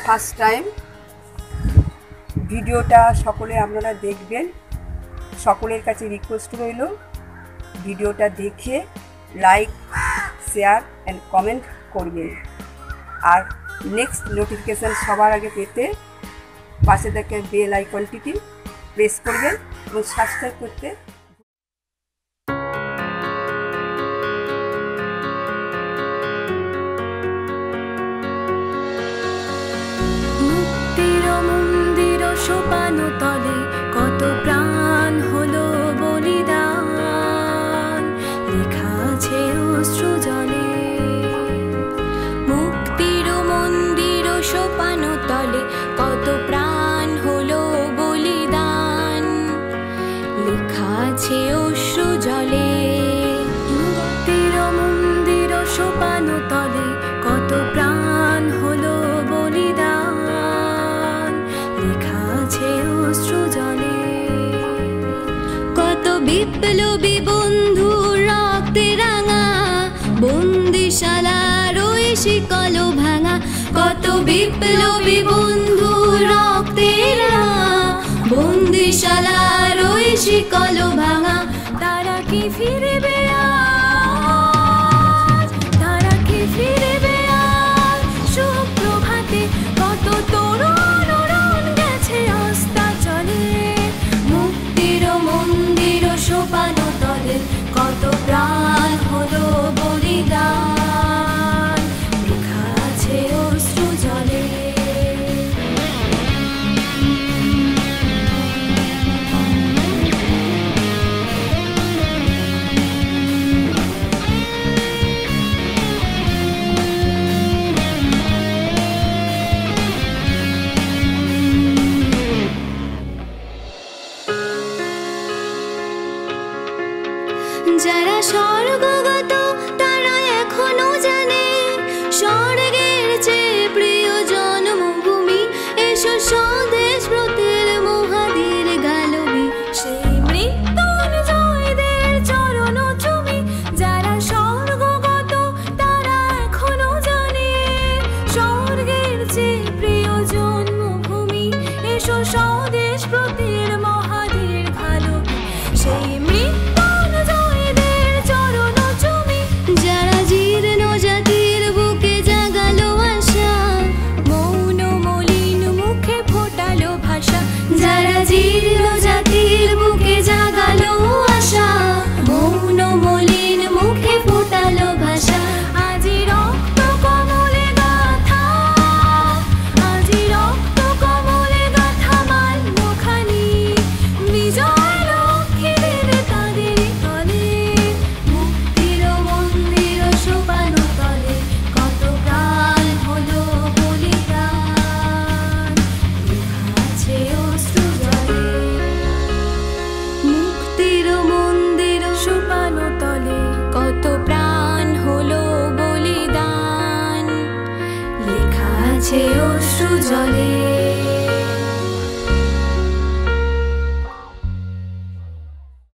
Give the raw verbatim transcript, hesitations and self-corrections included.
First time ভিডিওটা সকলে আপনারা দেখবেন। সকলের কাছে রিকোয়েস্ট রইল ভিডিওটা দেখে লাইক শেয়ার অ্যান্ড কমেন্ট করবেন। আর নেক্সট নোটিফিকেশান সবার আগে পেতে পাশে থেকে বেল আইকনটিকে প্রেস করবেন এবং সাবস্ক্রাইব করতে সোপানো তলে কত প্রাণ হলো বলিদান, লেখা আছে অশ্রু জলে। মুক্তির মন্দির সোপানো তলে কত প্রাণ হলো বলিদান, লেখা আছে অশ্রু জলে। মুক্তির মন্দির সোপানো তলে কত প্রাণ হলো বলিদান, লেখা আছে অশ্রু জলে। কত বিপ্লবী বন্ধু রক্তে রাঙা, বন্দিশালার ওই শিকল ভাঙা। কত বিপ্লবী বন্ধু রক্তে রাঙা, বন্দিশালার ওই শিকল ভাঙা। তারা কি ফিরবে আজ, তারা কি ফিরবে আজ সুপ্রভাতে। কত তরুণ গেছে অস্তা চলে, মুক্তির মন্দির সোপানো তলে কত প্রাণ হলো বলিদান, লেখা আছে অশ্রু জলে। যারা স্বর্গগত তারা এখনো জানে, স্বর্গের চেয়ে প্রিয় জন্মভূমি। এসো স্বদেশ ব্রতের মহাদের গালবি, সেই মৃত্যুঞ্জয়দের চরণ চুমি। যারা স্বর্গগত তারা এখনো জানে, স্বর্গের চেয়ে প্রিয় জন্মভূমি। এসো স্বদেশ ব্রতের মহাদের গালবি, সেই মৃত্যু জীর্ণ জাতির বুকে জাগালো আশা, মৌন মলিন মুখে ফোটালো ভাষা। আজি রক্ত কমলে গাথা, আজি রক্ত কমলে গাথা মাল্যখানি। বিজয় লক্ষ্মী দেবে তাদের তলে, মুক্তির মন্দির সোপানো তলে কত প্রাণ হলো বলিদান, লেখা আছে অশ্রু। মুক্তির মন্দির সোপানো তলে কত প্রাণ হলো বলিদান, লেখা আছে অশ্রু জলে।